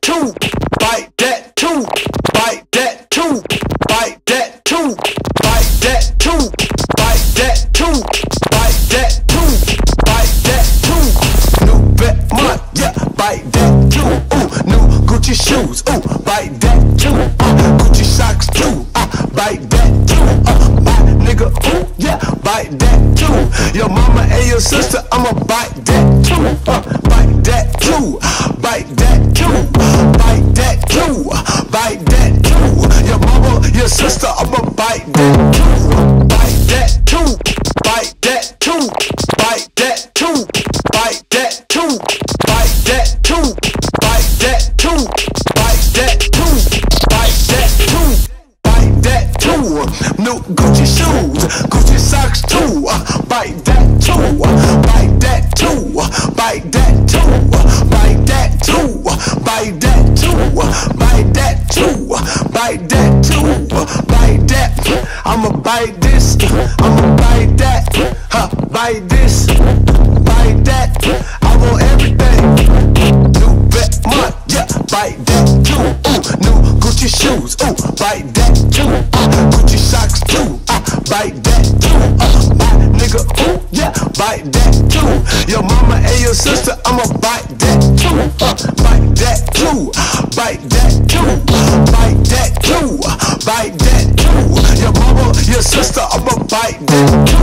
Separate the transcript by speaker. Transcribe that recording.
Speaker 1: too, bite that too, bite that too, bite that too, bite that too, bite that too, bite that too, bite that too. New Batman, yeah, bite that too. Ooh, new Gucci shoes, ooh, bite that too. Gucci socks too, bite that too. My nigga, ooh, yeah, bite that too. Your mama and your sister, I'ma bite that too. Bite that too, bite that too, bite that too, bite that too. Your mama, your sister, I'ma bite that too. Bite that too, bite that too, bite that too, bite that too, bite that too, bite that too, bite that too, bite that too, bite that too. New Gucci shoes, Gucci socks too. Bite that too, bite that too, bite that too, bite that too, bite that too, bite that too, bite that too, bite that. I'ma bite this, I'ma bite that, bite this, bite that. I want everything. New Batman, yeah, bite that too. Ooh, new Gucci shoes, ooh, bite that too. Gucci socks too, bite that too. My nigga, ooh, yeah, bite that too. Your mama and your sister, I'ma bite that too. Bite that too, bite that too, bite that too, bite that too. Your mama, your sister, I'ma bite that too.